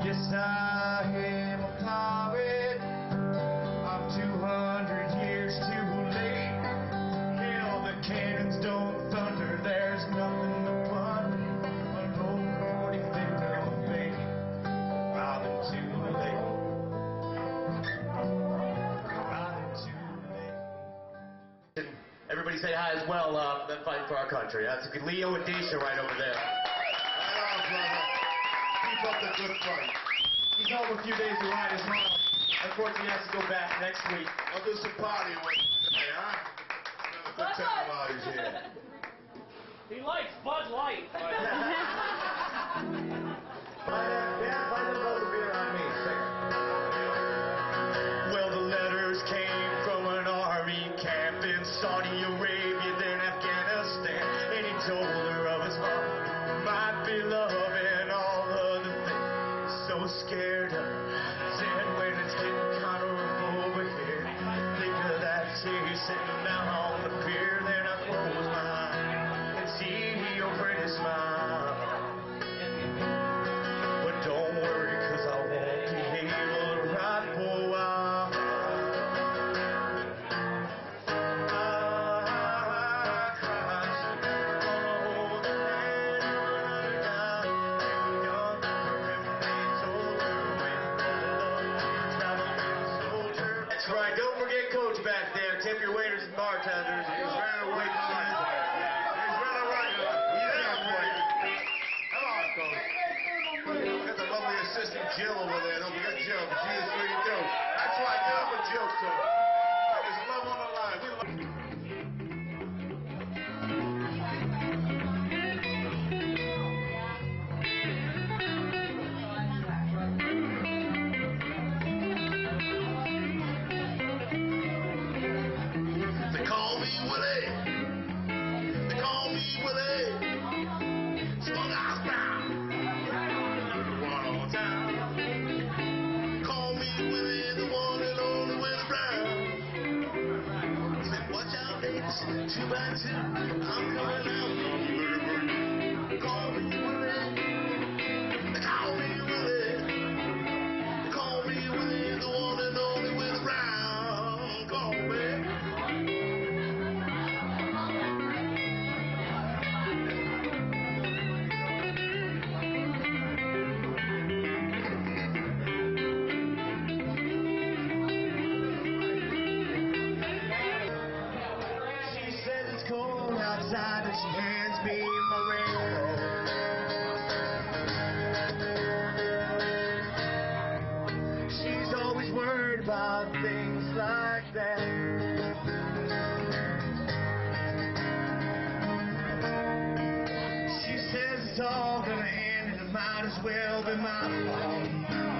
Yes, I am a pirate. I'm 200 years too late. Hell, the cannons don't thunder. There's nothing to plunder. A low 45th of May. Riding too late. Riding too late. Everybody say hi as well. That fight for our country. That's a good Leo and Deisha right over there. Right on, brother. Keep up the good fight. He's home a few days to ride his mom. Unfortunately, he has to go back next week. I'll do some partying with you today, huh? Have a good time while he's here. He likes Bud Light. Find another beer on me. Well, the letters came from an army camp in Saudi Arabia, then Afghanistan. And he told her of his mom might be loving all other things. So scared of said when it's getting kind of rough over here. Think of that tear sitting down on the pier. Then I close my eyes and see your pretty smile. But don't worry, 'cause I won't be able to ride for a while. That's right, don't forget Coach back there. Tip your waiters and bartenders. He's ready to wait for you. He's ready to ride. Yeah, boy. Come on, Coach. We got the lovely assistant Jill over there. Don't forget Jill. She is what you do. That's right. Get up with Jill, too. There's love on the line. We love They call me Willie. They call me Willie. Swung out down. One on town. Call me Willie, the one and only Willie Brown. Said, watch out, ladies, 2 by 2. I'm coming out. Call me Willie. They call me Willie. They call me Willie, the one and only Willie Brown. Call me. Cold outside and she hands me my raincoat. She's always worried about things like that. She says it's all gonna end and it might as well be my fault.